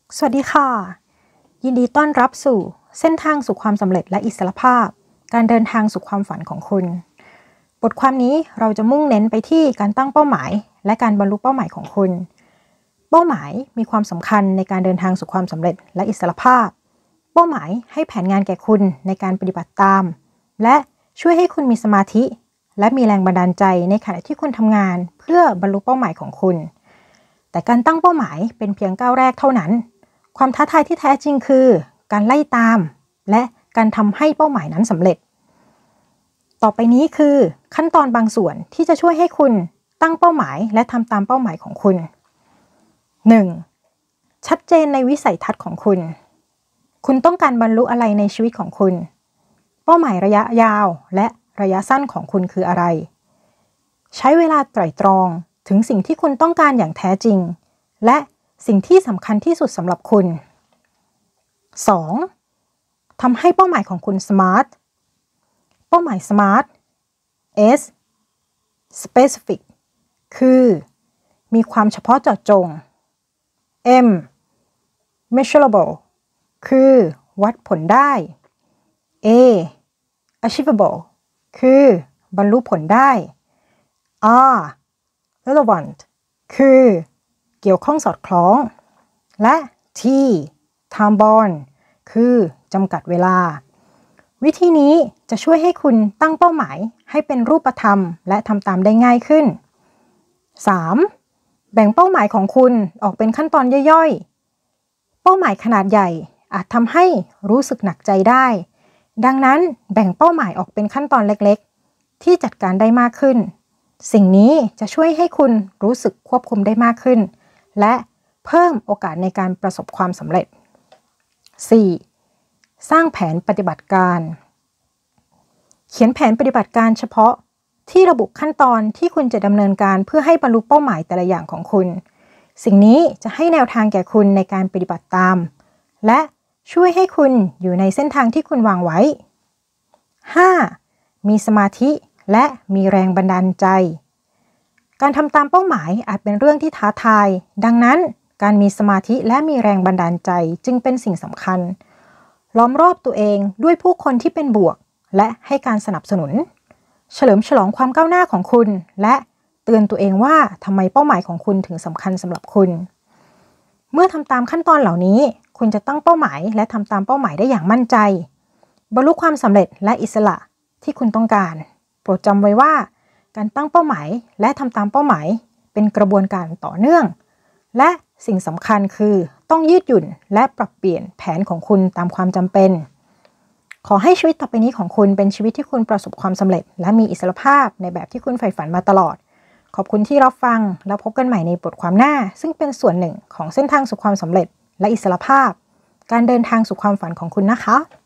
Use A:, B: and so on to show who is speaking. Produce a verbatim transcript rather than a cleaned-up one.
A: สวัสดีค่ะ ยินดีต้อนรับสู่เส้นทางสู่ความสำเร็จและอิสรภาพการเดินทางสู่ความฝันของคุณบทความนี้เราจะมุ่งเน้นไปที่การตั้งเป้าหมายและการบรรลุเป้าหมายของคุณเป้าหมายมีความสำคัญในการเดินทางสู่ความสำเร็จและอิสรภาพเป้าหมายให้แผนงานแก่คุณในการปฏิบัติตามและช่วยให้คุณมีสมาธิและมีแรงบันดาลใจในขณะที่คุณทำงานเพื่อบรรลุเป้าหมายของคุณแต่การตั้งเป้าหมายเป็นเพียงก้าวแรกเท่านั้นความท้าทายที่แท้จริงคือการไล่ตามและการทำให้เป้าหมายนั้นสำเร็จต่อไปนี้คือขั้นตอนบางส่วนที่จะช่วยให้คุณตั้งเป้าหมายและทำตามเป้าหมายของคุณ หนึ่ง. ชัดเจนในวิสัยทัศน์ของคุณคุณต้องการบรรลุอะไรในชีวิตของคุณเป้าหมายระยะยาวและระยะสั้นของคุณคืออะไรใช้เวลาไตร่ตรองถึงสิ่งที่คุณต้องการอย่างแท้จริงและสิ่งที่สำคัญที่สุดสำหรับคุณ สอง. ทำให้เป้าหมายของคุณ SMART เป้าหมาย SMART S Specific คือมีความเฉพาะเจาะจง M Measurable คือวัดผลได้ A Achievable คือบรรลุผลได้ R Relevant คือเกี่ยวข้องสอดคล้องและ T Time Bound คือจำกัดเวลาวิธีนี้จะช่วยให้คุณตั้งเป้าหมายให้เป็นรูปธรรมและทำตามได้ง่ายขึ้น สาม. แบ่งเป้าหมายของคุณออกเป็นขั้นตอนย่อยๆเป้าหมายขนาดใหญ่อาจทำให้รู้สึกหนักใจได้ดังนั้นแบ่งเป้าหมายออกเป็นขั้นตอนเล็กๆที่จัดการได้มากขึ้นสิ่งนี้จะช่วยให้คุณรู้สึกควบคุมได้มากขึ้นและเพิ่มโอกาสในการประสบความสำเร็จ สี่. สร้างแผนปฏิบัติการเขียนแผนปฏิบัติการเฉพาะที่ระบุขั้นตอนที่คุณจะดำเนินการเพื่อให้บรรลุเป้าหมายแต่ละอย่างของคุณสิ่งนี้จะให้แนวทางแก่คุณในการปฏิบัติตามและช่วยให้คุณอยู่ในเส้นทางที่คุณวางไว้ ห้า. มีสมาธิและมีแรงบันดาลใจการทำตามเป้าหมายอาจเป็นเรื่องที่ท้าทายดังนั้นการมีสมาธิและมีแรงบันดาลใจจึงเป็นสิ่งสำคัญล้อมรอบตัวเองด้วยผู้คนที่เป็นบวกและให้การสนับสนุนเฉลิมฉลองความก้าวหน้าของคุณและเตือนตัวเองว่าทำไมเป้าหมายของคุณถึงสำคัญสำหรับคุณเมื่อทำตามขั้นตอนเหล่านี้คุณจะตั้งเป้าหมายและทำตามเป้าหมายได้อย่างมั่นใจบรรลุความสำเร็จและอิสระที่คุณต้องการโปรดจำไว้ว่าการตั้งเป้าหมายและทำตามเป้าหมายเป็นกระบวนการต่อเนื่องและสิ่งสำคัญคือต้องยืดหยุ่นและปรับเปลี่ยนแผนของคุณตามความจำเป็นขอให้ชีวิตต่อไปนี้ของคุณเป็นชีวิตที่คุณประสบความสำเร็จและมีอิสรภาพในแบบที่คุณใฝ่ฝันมาตลอดขอบคุณที่รับฟังแล้วพบกันใหม่ในบทความหน้าซึ่งเป็นส่วนหนึ่งของเส้นทางสู่ความสำเร็จและอิสรภาพการเดินทางสู่ความฝันของคุณนะคะ